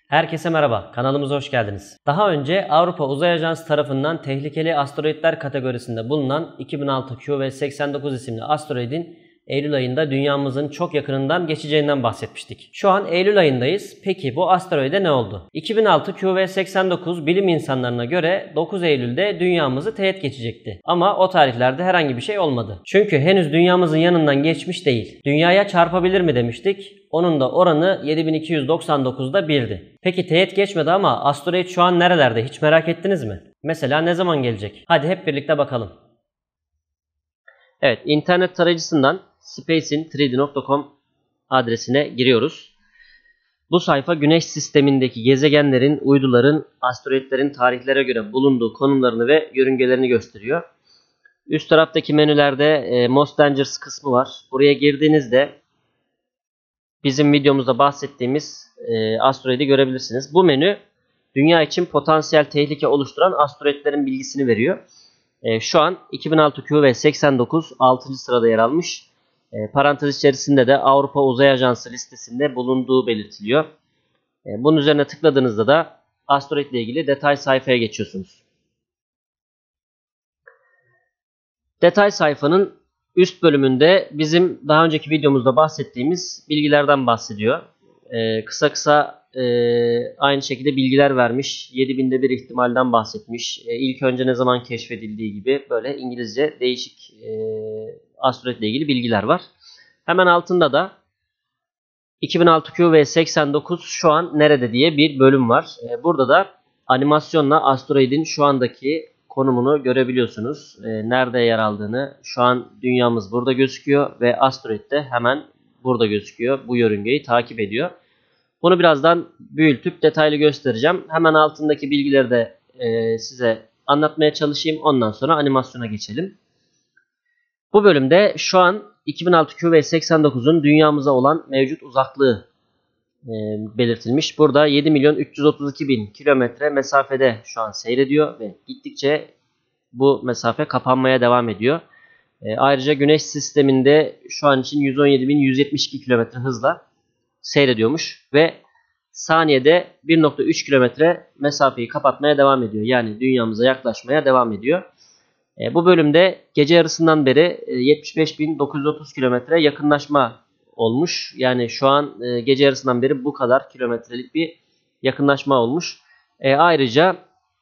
Herkese merhaba, kanalımıza hoş geldiniz. Daha önce Avrupa Uzay Ajansı tarafından tehlikeli asteroidler kategorisinde bulunan 2006 QV89 isimli asteroidin Eylül ayında dünyamızın çok yakınından geçeceğinden bahsetmiştik. Şu an Eylül ayındayız. Peki bu asteroide ne oldu? 2006 QV89 bilim insanlarına göre 9 Eylül'de dünyamızı teğet geçecekti. Ama o tarihlerde herhangi bir şey olmadı. Çünkü henüz dünyamızın yanından geçmiş değil. Dünyaya çarpabilir mi demiştik. Onun da oranı 7299'da 1'di. Peki teğet geçmedi ama asteroid şu an nerelerde, hiç merak ettiniz mi? Mesela ne zaman gelecek? Hadi hep birlikte bakalım. Evet, internet tarayıcısından spacein3d.com adresine giriyoruz. Bu sayfa Güneş sistemindeki gezegenlerin, uyduların, asteroidlerin tarihlere göre bulunduğu konumlarını ve yörüngelerini gösteriyor. Üst taraftaki menülerde Most Dangerous kısmı var. Buraya girdiğinizde bizim videomuzda bahsettiğimiz asteroidi görebilirsiniz. Bu menü dünya için potansiyel tehlike oluşturan asteroidlerin bilgisini veriyor. Şu an 2006 QV89 6. sırada yer almış. Parantez içerisinde de Avrupa Uzay Ajansı listesinde bulunduğu belirtiliyor. Bunun üzerine tıkladığınızda da asteroid ile ilgili detay sayfaya geçiyorsunuz. Detay sayfanın üst bölümünde bizim daha önceki videomuzda bahsettiğimiz bilgilerden bahsediyor. Kısa kısa aynı şekilde bilgiler vermiş. 7000'de bir ihtimalden bahsetmiş. İlk önce ne zaman keşfedildiği gibi böyle İngilizce değişik asteroidle ilgili bilgiler var. Hemen altında da 2006 QV89 şu an nerede diye bir bölüm var. Burada da animasyonla asteroidin şu andaki konumunu görebiliyorsunuz. Nerede yer aldığını. Şu an dünyamız burada gözüküyor ve asteroid de hemen burada gözüküyor. Bu yörüngeyi takip ediyor. Bunu birazdan büyütüp detaylı göstereceğim. Hemen altındaki bilgileri de size anlatmaya çalışayım. Ondan sonra animasyona geçelim. Bu bölümde şu an 2006 QV89'un dünyamıza olan mevcut uzaklığı belirtilmiş. Burada 7.332.000 kilometre mesafede şu an seyrediyor ve gittikçe bu mesafe kapanmaya devam ediyor. Ayrıca Güneş sisteminde şu an için 117.172 kilometre hızla seyrediyormuş ve saniyede 1.3 kilometre mesafeyi kapatmaya devam ediyor. Yani dünyamıza yaklaşmaya devam ediyor. Bu bölümde gece yarısından beri 75.930 kilometre yakınlaşma olmuş. Yani şu an gece yarısından beri bu kadar kilometrelik bir yakınlaşma olmuş. Ayrıca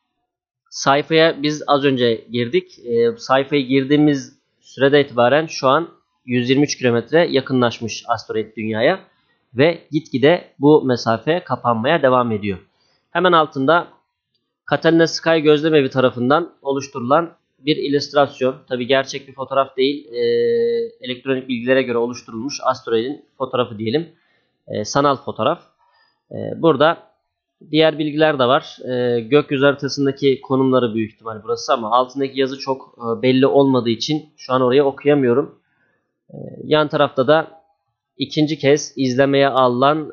sayfaya biz az önce girdik. Sayfaya girdiğimiz sürede itibaren şu an 123 kilometre yakınlaşmış asteroid dünyaya. Ve gitgide bu mesafe kapanmaya devam ediyor. Hemen altında Catalina Sky Gözlemevi tarafından oluşturulan bir illüstrasyon. Tabi gerçek bir fotoğraf değil. Elektronik bilgilere göre oluşturulmuş asteroidin fotoğrafı diyelim. Sanal fotoğraf. Burada diğer bilgiler de var. Gökyüzü haritasındaki konumları büyük ihtimal burası ama altındaki yazı çok belli olmadığı için şu an orayı okuyamıyorum. Yan tarafta da İkinci kez izlemeye alınan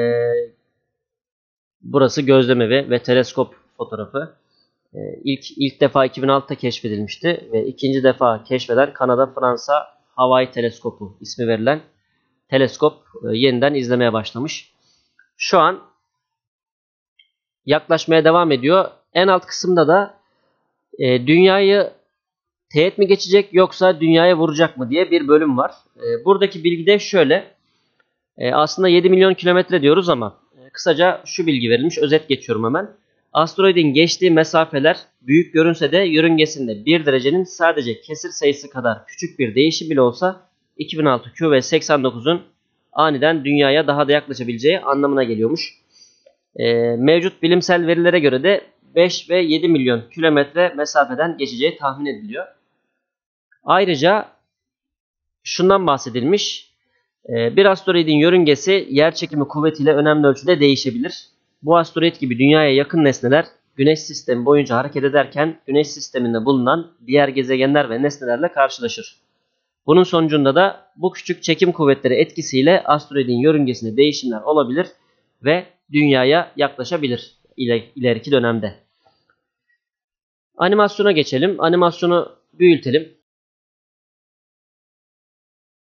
burası gözlemevi ve teleskop fotoğrafı. İlk defa 2006'da keşfedilmişti ve ikinci defa keşfeden Kanada, Fransa Hawaii teleskopu ismi verilen teleskop yeniden izlemeye başlamış. Şu an yaklaşmaya devam ediyor. En alt kısımda da dünyayı teğet mi geçecek yoksa dünyaya vuracak mı diye bir bölüm var. Buradaki bilgi de şöyle. Aslında 7 milyon kilometre diyoruz ama kısaca şu bilgi verilmiş. Özet geçiyorum hemen. Asteroidin geçtiği mesafeler büyük görünse de yörüngesinde 1 derecenin sadece kesir sayısı kadar küçük bir değişim bile olsa 2006 QV89'un aniden dünyaya daha da yaklaşabileceği anlamına geliyormuş. Mevcut bilimsel verilere göre de 5 ve 7 milyon kilometre mesafeden geçeceği tahmin ediliyor. Ayrıca şundan bahsedilmiş. Bir asteroidin yörüngesi yerçekimi kuvvetiyle önemli ölçüde değişebilir. Bu asteroid gibi dünyaya yakın nesneler Güneş sistemi boyunca hareket ederken Güneş sisteminde bulunan diğer gezegenler ve nesnelerle karşılaşır. Bunun sonucunda da bu küçük çekim kuvvetleri etkisiyle asteroidin yörüngesinde değişimler olabilir ve dünyaya yaklaşabilir ileriki dönemde. Animasyona geçelim. Animasyonu büyütelim.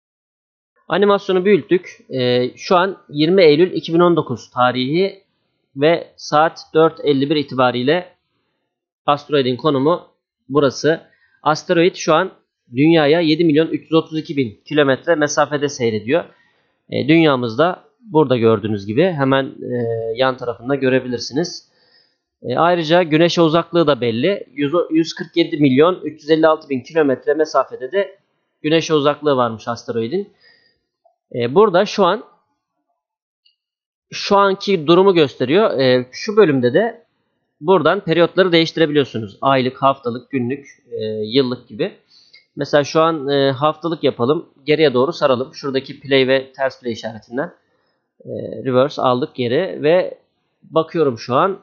Animasyonu büyüttük. Şu an 20 Eylül 2019 tarihi ve saat 4:51 itibariyle asteroidin konumu burası. Asteroid şu an Dünya'ya 7.332.000 kilometre mesafede seyrediyor. Dünyamızda burada gördüğünüz gibi hemen yan tarafında görebilirsiniz. Ayrıca Güneş'e uzaklığı da belli. 147.356.000 kilometre mesafede de Güneş'e uzaklığı varmış asteroidin. Burada şu anki durumu gösteriyor. Şu bölümde de buradan periyotları değiştirebiliyorsunuz. Aylık, haftalık, günlük, yıllık gibi. Mesela şu an haftalık yapalım. Geriye doğru saralım. Şuradaki play ve ters play işaretinden reverse aldık geri ve bakıyorum şu an.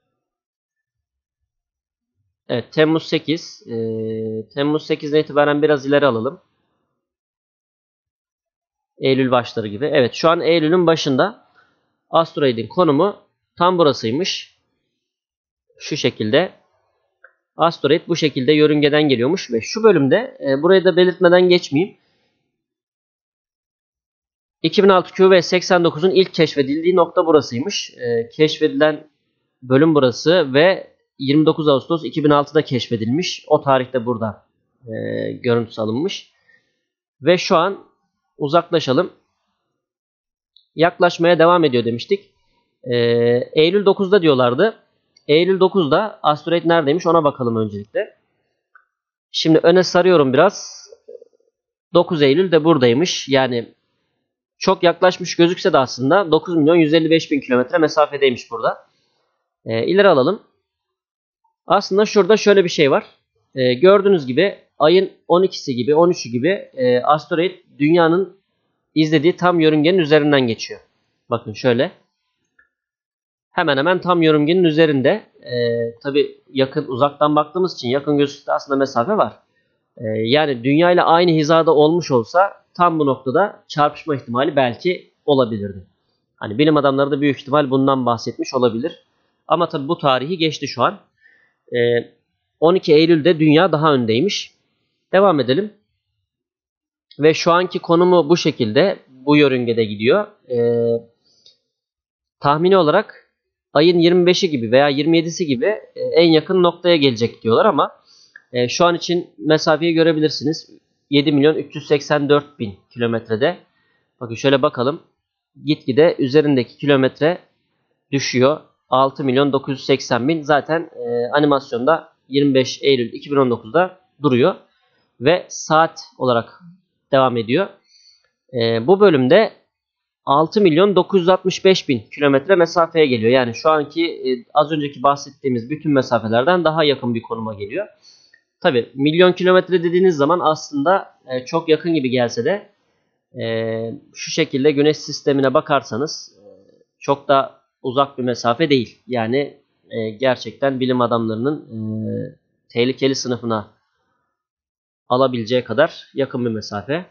Evet, Temmuz 8. Temmuz 8'den itibaren biraz ileri alalım. Eylül başları gibi. Evet, şu an Eylül'ün başında. Asteroidin konumu tam burasıymış. Şu şekilde. Asteroid bu şekilde yörüngeden geliyormuş ve şu bölümde burayı da belirtmeden geçmeyeyim. 2006 QV89'un ilk keşfedildiği nokta burasıymış. Keşfedilen bölüm burası ve 29 Ağustos 2006'da keşfedilmiş. O tarihte burada görüntüsü alınmış. Ve şu an uzaklaşalım. Yaklaşmaya devam ediyor demiştik. Eylül 9'da diyorlardı. Eylül 9'da asteroid neredeymiş ona bakalım öncelikle. Şimdi öne sarıyorum biraz. 9 Eylül de buradaymış. Yani çok yaklaşmış gözükse de aslında 9.155.000 kilometre mesafedeymiş burada. İleri alalım. Aslında şurada şöyle bir şey var. Gördüğünüz gibi ayın 12'si gibi 13'ü gibi asteroid dünyanın izlediği tam yörüngenin üzerinden geçiyor. Bakın şöyle. Hemen hemen tam yörüngenin üzerinde. Tabi yakın uzaktan baktığımız için yakın gözükse aslında mesafe var. Yani dünya ile aynı hizada olmuş olsa tam bu noktada çarpışma ihtimali belki olabilirdi. Hani bilim adamları da büyük ihtimal bundan bahsetmiş olabilir. Ama tabi bu tarihi geçti şu an. 12 Eylül'de dünya daha öndeymiş. Devam edelim. Ve şu anki konumu bu şekilde. Bu yörüngede gidiyor. Tahmini olarak ayın 25'i gibi veya 27'si gibi en yakın noktaya gelecek diyorlar ama şu an için mesafeyi görebilirsiniz. 7.384.000 kilometrede. Bakın şöyle bakalım. Gitgide üzerindeki kilometre düşüyor. 6.980.000 zaten animasyonda 25 Eylül 2019'da duruyor. Ve saat olarak devam ediyor. Bu bölümde 6.965.000 kilometre mesafeye geliyor. Yani şu anki az önceki bahsettiğimiz bütün mesafelerden daha yakın bir konuma geliyor. Tabi milyon kilometre dediğiniz zaman aslında çok yakın gibi gelse de şu şekilde güneş sistemine bakarsanız çok da uzak bir mesafe değil. Yani gerçekten bilim adamlarının tehlikeli sınıfına alabileceği kadar yakın bir mesafe.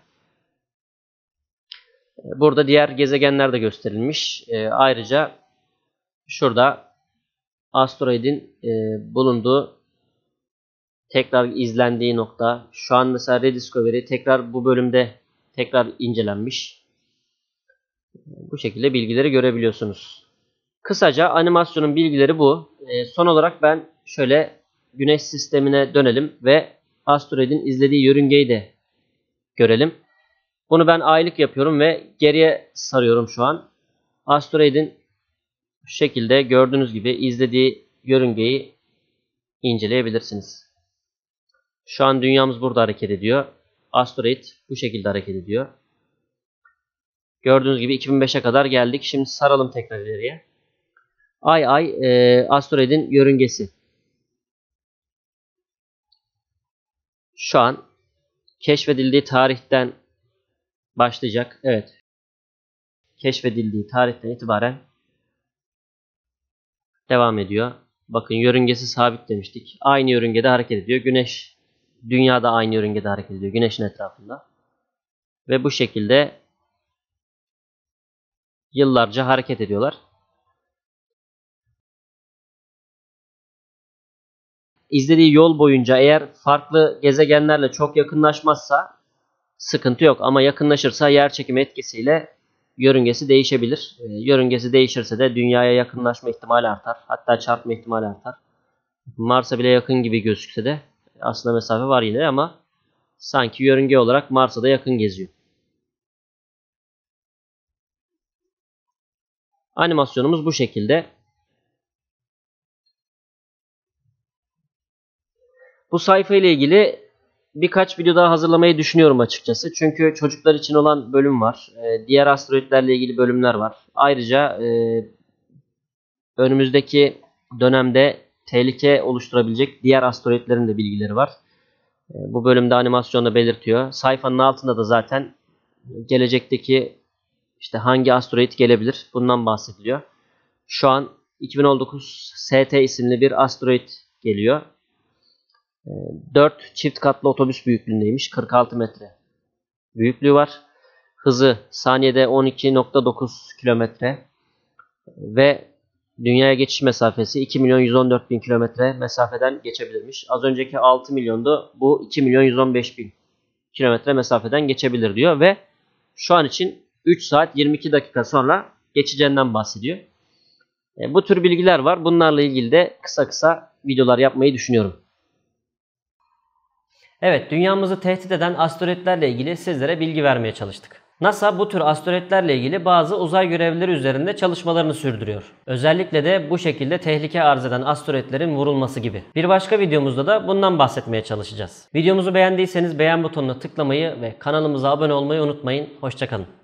Burada diğer gezegenler de gösterilmiş. Ayrıca şurada asteroidin bulunduğu, tekrar izlendiği nokta. Şu an mesela Rediscovery tekrar bu bölümde tekrar incelenmiş. Bu şekilde bilgileri görebiliyorsunuz. Kısaca animasyonun bilgileri bu. Son olarak ben şöyle güneş sistemine dönelim ve asteroidin izlediği yörüngeyi de görelim. Bunu ben aylık yapıyorum ve geriye sarıyorum şu an. Asteroidin şu şekilde gördüğünüz gibi izlediği yörüngeyi inceleyebilirsiniz. Şu an dünyamız burada hareket ediyor. Asteroid bu şekilde hareket ediyor. Gördüğünüz gibi 2005'e kadar geldik. Şimdi saralım tekrar ileriye. Ay asteroidin yörüngesi. Şu an keşfedildiği tarihten başlayacak. Evet. Keşfedildiği tarihten itibaren devam ediyor. Bakın yörüngesi sabit demiştik. Aynı yörüngede hareket ediyor. Güneş, dünya da aynı yörüngede hareket ediyor. Güneşin etrafında. Ve bu şekilde yıllarca hareket ediyorlar. İzlediği yol boyunca eğer farklı gezegenlerle çok yakınlaşmazsa sıkıntı yok. Ama yakınlaşırsa yerçekimi etkisiyle yörüngesi değişebilir. Yörüngesi değişirse de Dünya'ya yakınlaşma ihtimali artar. Hatta çarpma ihtimali artar. Mars'a bile yakın gibi gözükse de aslında mesafe var yine ama sanki yörünge olarak Mars'a da yakın geziyor. Animasyonumuz bu şekilde. Bu sayfa ile ilgili birkaç video daha hazırlamayı düşünüyorum açıkçası. Çünkü çocuklar için olan bölüm var. Diğer asteroidlerle ilgili bölümler var. Ayrıca önümüzdeki dönemde tehlike oluşturabilecek diğer asteroidlerin de bilgileri var. Bu bölümde animasyonda belirtiyor. Sayfanın altında da zaten gelecekteki işte hangi asteroid gelebilir bundan bahsediliyor. Şu an 2019 ST isimli bir asteroid geliyor. 4 çift katlı otobüs büyüklüğündeymiş. 46 metre büyüklüğü var. Hızı saniyede 12.9 kilometre ve dünyaya geçiş mesafesi 2.114.000 kilometre mesafeden geçebilirmiş. Az önceki 6 milyondu. Bu 2.115.000 kilometre mesafeden geçebilir diyor ve şu an için 3 saat 22 dakika sonra geçeceğinden bahsediyor. Bu tür bilgiler var. Bunlarla ilgili de kısa kısa videolar yapmayı düşünüyorum. Evet, dünyamızı tehdit eden asteroidlerle ilgili sizlere bilgi vermeye çalıştık. NASA bu tür asteroidlerle ilgili bazı uzay görevlileri üzerinde çalışmalarını sürdürüyor. Özellikle de bu şekilde tehlike arz eden asteroidlerin vurulması gibi. Bir başka videomuzda da bundan bahsetmeye çalışacağız. Videomuzu beğendiyseniz beğen butonuna tıklamayı ve kanalımıza abone olmayı unutmayın. Hoşça kalın.